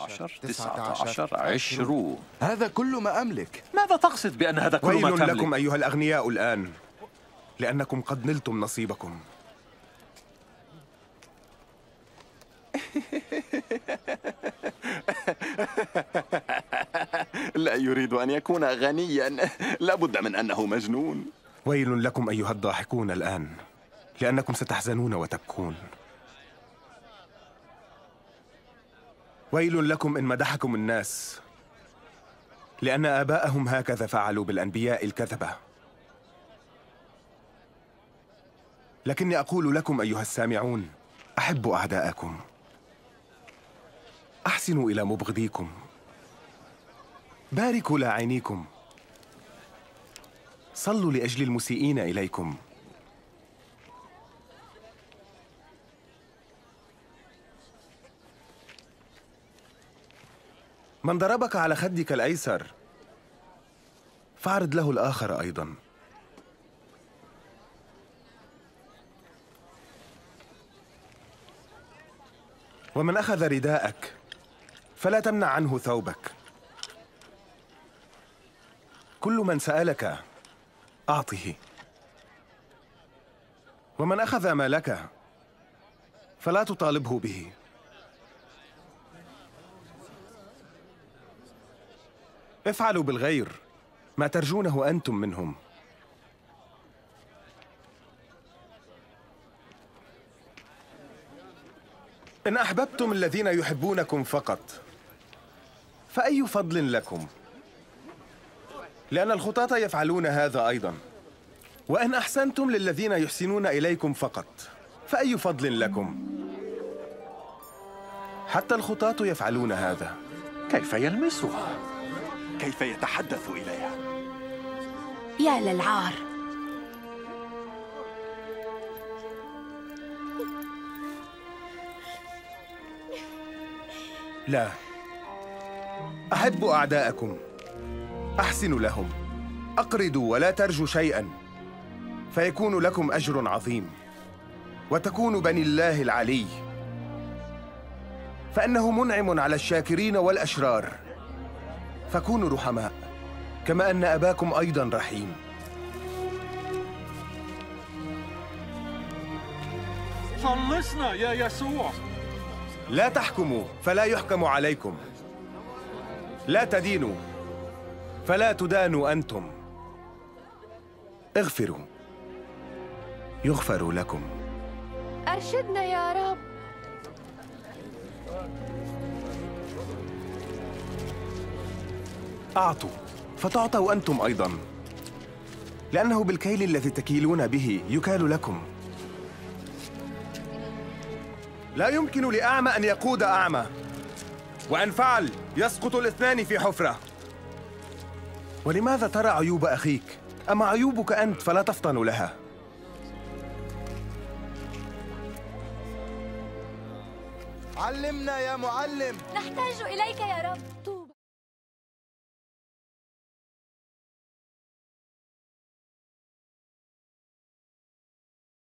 19 20. هذا كل ما أملك. ماذا تقصد بأن هذا كل ما تملك؟ ويل لكم أيها الأغنياء الآن، لأنكم قد نلتم نصيبكم. لا يريد أن يكون غنيا، لابد من أنه مجنون. ويل لكم أيها الضاحكون الآن، لأنكم ستحزنون وتبكون. ويل لكم إن مدحكم الناس، لأن آباءهم هكذا فعلوا بالأنبياء الكذبة. لكني أقول لكم أيها السامعون، أحبوا أعداءكم، أحسنوا إلى مبغضيكم، باركوا لاعنيكم، صلوا لأجل المسيئين إليكم. من ضربك على خدك الأيسر فاعرض له الآخر أيضا. ومن أخذ رداءك فلا تمنع عنه ثوبك. كل من سألك أعطه، ومن أخذ مالك فلا تطالبه به. افعلوا بالغير ما ترجونه أنتم منهم. إن أحببتم الذين يحبونكم فقط فأي فضل لكم؟ لأن الخطاة يفعلون هذا أيضا. وإن أحسنتم للذين يحسنون إليكم فقط فأي فضل لكم؟ حتى الخطاة يفعلون هذا. كيف يلمسها؟ كيف يتحدث إليها؟ يا للعار. لا، أحبوا أعداءكم، أحسنوا لهم، أقرضوا ولا ترجوا شيئا، فيكون لكم أجر عظيم وتكونوا بني الله العلي، فإنه منعم على الشاكرين والأشرار. فكونوا رحماء كما أن أباكم أيضا رحيم. خلصنا يا يسوع. لا تحكموا فلا يحكم عليكم، لا تدينوا فلا تدانوا أنتم، اغفروا يغفر لكم. أرشدنا يا رب. أعطوا فتعطوا أنتم أيضا، لأنه بالكيل الذي تكيلون به يكال لكم. لا يمكن لأعمى أن يقود أعمى، وإن فعل يسقط الاثنان في حفرة. ولماذا ترى عيوب أخيك؟ أما عيوبك أنت فلا تفطن لها. علمنا يا معلم. نحتاج إليك يا رب.